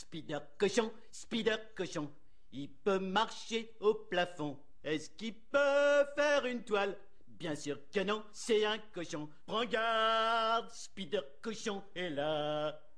Spider cochon, il peut marcher au plafond. Est-ce qu'il peut faire une toile? Bien sûr que non, c'est un cochon. Prends garde, Spider cochon est là.